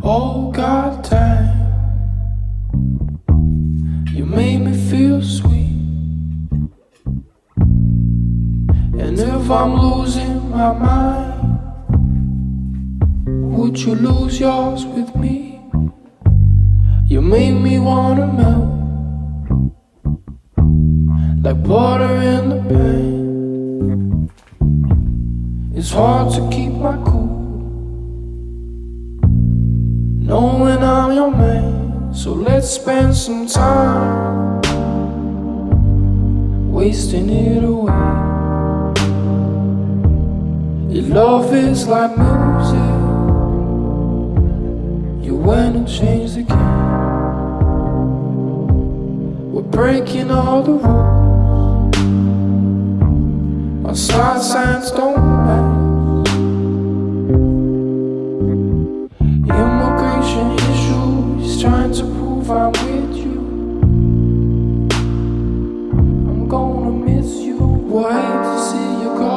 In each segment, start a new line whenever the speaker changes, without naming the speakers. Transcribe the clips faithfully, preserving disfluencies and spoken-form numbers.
Oh God, time, you made me feel sweet. And if I'm losing my mind, would you lose yours with me? You make me wanna melt like butter in the pan. It's hard to keep my cool, knowing I'm your man. So let's spend some time wasting it away. Your love is like music, you went and changed the game. We're breaking all the rules, our star signs don't match. Immigration issues, trying to prove I'm with you. I'm gonna miss you, we'll hate to see you go.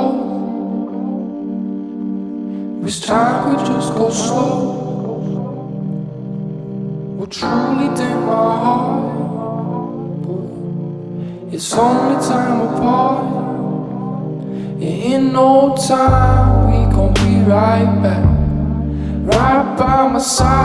Wish time could just go slow, would truly dim my heart. It's only time apart. In no time we gon' be right back, right by my side.